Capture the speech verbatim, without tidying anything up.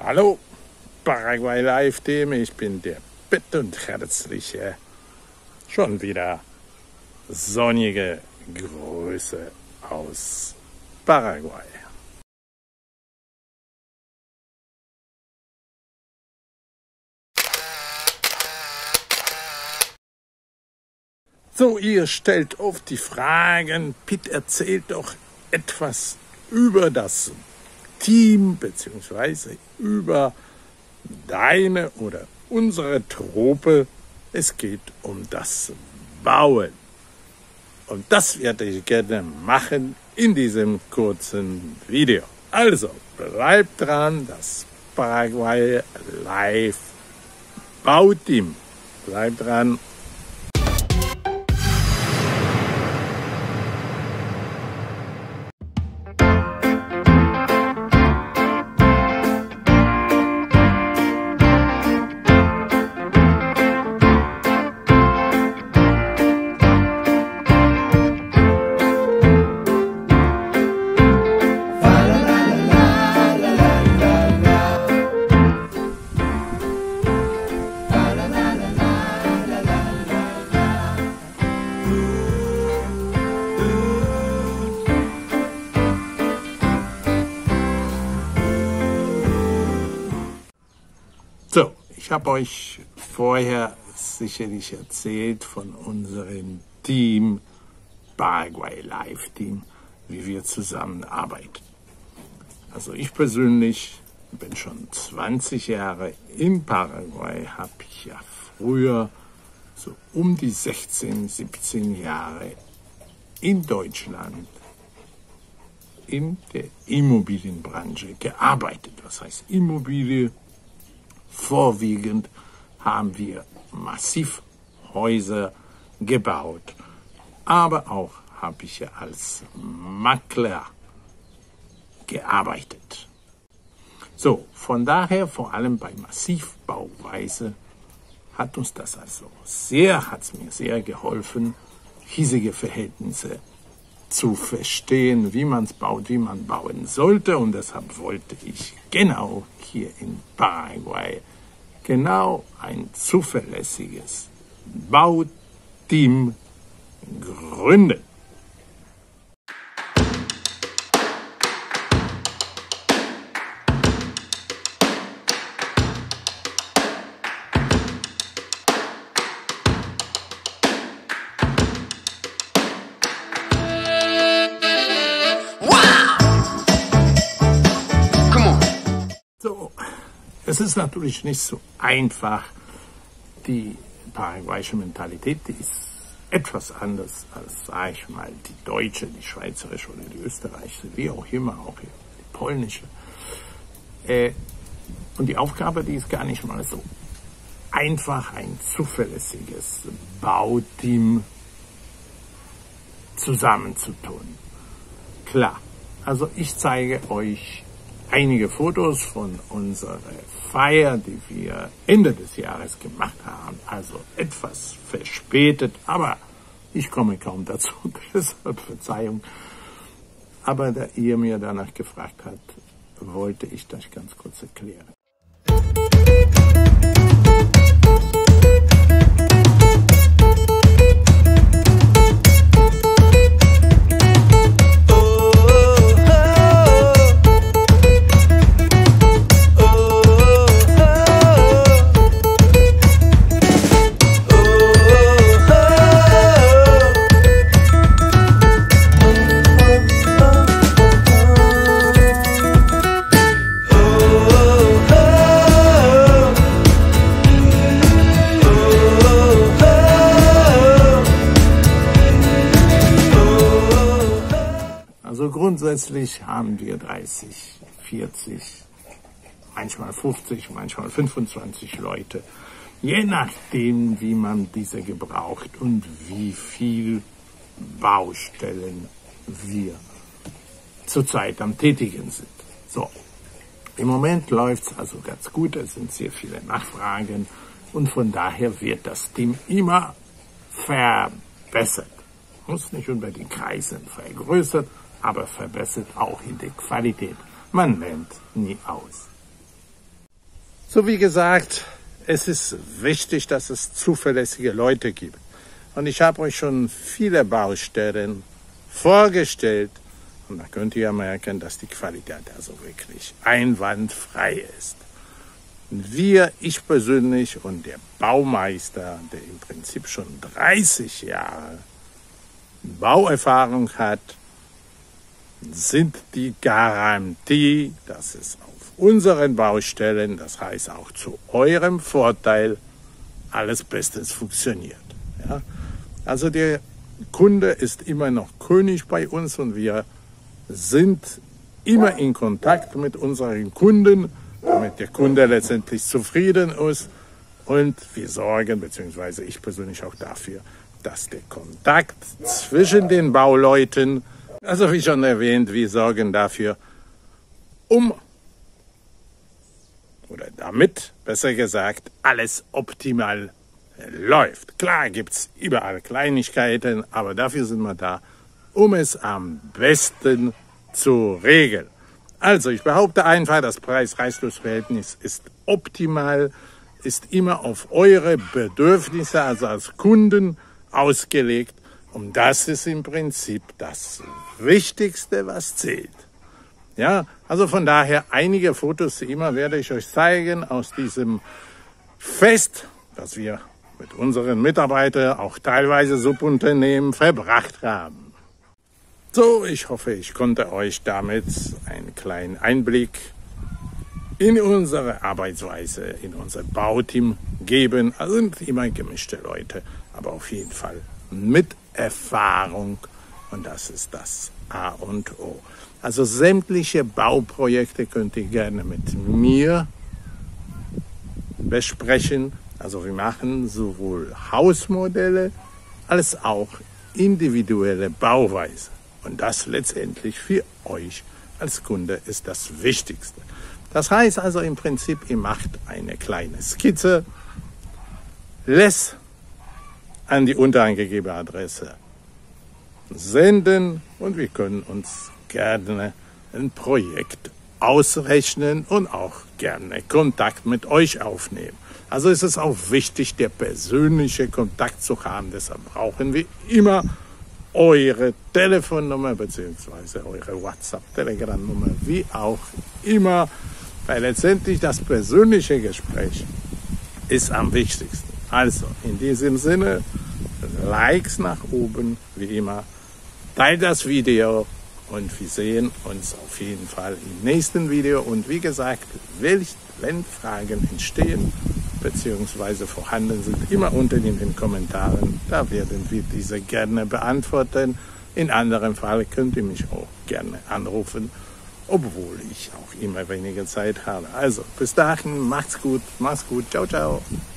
Hallo, Paraguay Live Team, ich bin der Bett und herzliche, schon wieder sonnige Grüße aus Paraguay. So, ihr stellt oft die Fragen, Pitt, erzählt doch etwas über das Team beziehungsweise über deine oder unsere Truppe. Es geht um das Bauen. Und das werde ich gerne machen in diesem kurzen Video. Also, bleibt dran, das Paraguay Live Bauteam. Bleibt dran. So, ich habe euch vorher sicherlich erzählt von unserem Team, Paraguay Live Team, wie wir zusammenarbeiten. Also ich persönlich bin schon zwanzig Jahre in Paraguay, habe ich ja früher so um die sechzehn, siebzehn Jahre in Deutschland in der Immobilienbranche gearbeitet. Was heißt Immobilie? Vorwiegend haben wir Massivhäuser gebaut, aber auch habe ich ja als Makler gearbeitet. So, von daher, vor allem bei Massivbauweise, hat uns das also sehr, hat es mir sehr geholfen, hiesige Verhältnisse zu verstehen, wie man es baut, wie man bauen sollte. Und deshalb wollte ich genau hier in Paraguay genau ein zuverlässiges Bauteam gründen. So, es ist natürlich nicht so einfach. Die paraguayische Mentalität, die ist etwas anders als, sag ich mal, die deutsche, die schweizerische oder die österreichische, wie auch immer, auch die polnische. Äh, und die Aufgabe, die ist gar nicht mal so einfach, ein zuverlässiges Bauteam zusammenzutun. Klar, also ich zeige euch einige Fotos von unserer Feier, die wir Ende des Jahres gemacht haben. Also etwas verspätet, aber ich komme kaum dazu, deshalb Verzeihung. Aber da ihr mir danach gefragt habt, wollte ich das ganz kurz erklären. Also grundsätzlich haben wir dreißig, vierzig, manchmal fünfzig, manchmal fünfundzwanzig Leute, je nachdem, wie man diese gebraucht und wie viel Baustellen wir zurzeit am Tätigen sind. So, im Moment läuft es also ganz gut, es sind sehr viele Nachfragen und von daher wird das Team immer verbessert. Muss nicht unbedingt Kreisen vergrößert, aber verbessert auch in der Qualität. Man lernt nie aus. So wie gesagt, es ist wichtig, dass es zuverlässige Leute gibt. Und ich habe euch schon viele Baustellen vorgestellt. Und da könnt ihr merken, dass die Qualität also wirklich einwandfrei ist. Wir, ich persönlich und der Baumeister, der im Prinzip schon dreißig Jahre Bauerfahrung hat, sind die Garantie, dass es auf unseren Baustellen, das heißt auch zu eurem Vorteil, alles bestens funktioniert. Ja? Also der Kunde ist immer noch König bei uns und wir sind immer in Kontakt mit unseren Kunden, damit der Kunde letztendlich zufrieden ist. Und wir sorgen, beziehungsweise ich persönlich auch dafür, dass der Kontakt zwischen den Bauleuten, also wie schon erwähnt, wir sorgen dafür, um, oder damit, besser gesagt, alles optimal läuft. Klar gibt es überall Kleinigkeiten, aber dafür sind wir da, um es am besten zu regeln. Also ich behaupte einfach, das Preis-Preis-Verhältnis ist optimal, ist immer auf eure Bedürfnisse, also als Kunden, ausgelegt. Und das ist im Prinzip das Wichtigste, was zählt. Ja, also von daher einige Fotos immer werde ich euch zeigen aus diesem Fest, das wir mit unseren Mitarbeitern, auch teilweise Subunternehmen, verbracht haben. So, ich hoffe, ich konnte euch damit einen kleinen Einblick in unsere Arbeitsweise, in unser Bauteam geben. Also sind immer gemischte Leute, aber auf jeden Fall mit Erfahrung. Und das ist das A und O. Also sämtliche Bauprojekte könnt ihr gerne mit mir besprechen. Also wir machen sowohl Hausmodelle als auch individuelle Bauweise. Und das letztendlich für euch als Kunde ist das Wichtigste. Das heißt also im Prinzip, ihr macht eine kleine Skizze, lässt an die unterangegebene Adresse senden und wir können uns gerne ein Projekt ausrechnen und auch gerne Kontakt mit euch aufnehmen. Also ist es auch wichtig, der persönliche Kontakt zu haben. Deshalb brauchen wir immer eure Telefonnummer bzw. eure WhatsApp-Telegram-Nummer, wie auch immer, weil letztendlich das persönliche Gespräch ist am wichtigsten. Also in diesem Sinne, Likes nach oben, wie immer, teilt das Video und wir sehen uns auf jeden Fall im nächsten Video. Und wie gesagt, wenn Fragen entstehen bzw. vorhanden sind, immer unten in den Kommentaren, da werden wir diese gerne beantworten. In anderem Fall könnt ihr mich auch gerne anrufen, obwohl ich auch immer weniger Zeit habe. Also bis dahin, macht's gut, macht's gut, ciao, ciao.